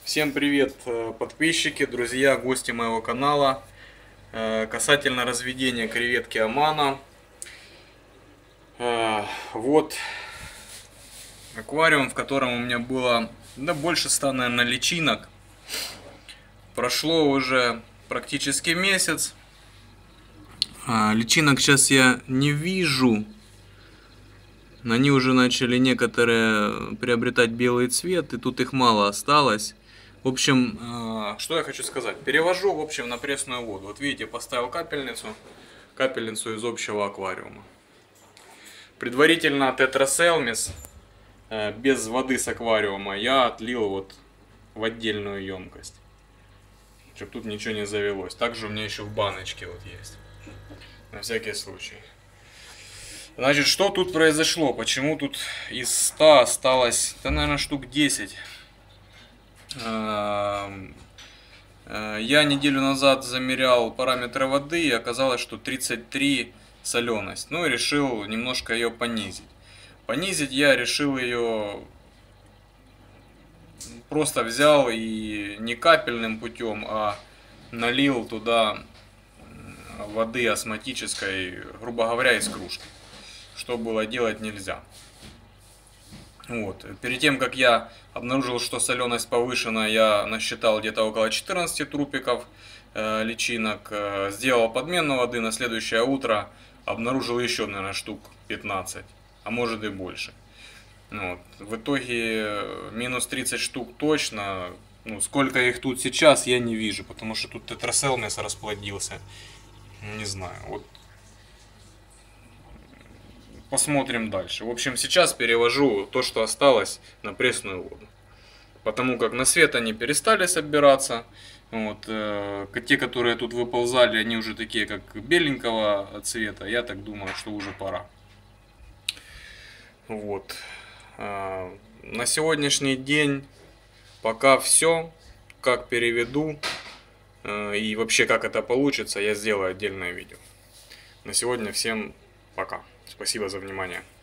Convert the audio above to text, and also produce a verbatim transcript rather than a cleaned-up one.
Всем привет, подписчики, друзья, гости моего канала. Касательно разведения креветки Амана. Вот аквариум, в котором у меня было да, больше ста, наверное, личинок. Прошло уже практически месяц. Личинок сейчас я не вижу. Они уже начали некоторые приобретать белый цвет, и тут их мало осталось. В общем, что я хочу сказать. Перевожу, в общем, на пресную воду. Вот видите, поставил капельницу, капельницу из общего аквариума. Предварительно тетрасэлмис без воды с аквариума я отлил вот в отдельную емкость, чтобы тут ничего не завелось. Также у меня еще в баночке вот есть, на всякий случай. Значит, что тут произошло? Почему тут из ста осталось, да, наверное, штук десять? Я неделю назад замерял параметры воды, и оказалось, что тридцать три соленость. Ну и решил немножко ее понизить. Понизить я решил ее просто взял и не капельным путем, а налил туда воды осмотической, грубо говоря, из кружки. Что было делать нельзя. Вот. Перед тем, как я обнаружил, что соленость повышена, я насчитал где-то около четырнадцати трупиков э, личинок. Э, сделал подмену воды, на следующее утро обнаружил еще, наверное, штук пятнадцать, а может и больше. Вот. В итоге минус тридцать штук точно. Ну, сколько их тут сейчас, я не вижу, потому что тут тетрасэлмис расплодился. Не знаю. Вот. Посмотрим дальше. В общем, сейчас перевожу то, что осталось, на пресную воду. Потому как на свет они перестали собираться. Вот, э, те, которые тут выползали, они уже такие, как беленького цвета. Я так думаю, что уже пора. Вот. Э, на сегодняшний день пока все. Как переведу э, и вообще как это получится, я сделаю отдельное видео. На сегодня всем пока. Спасибо за внимание.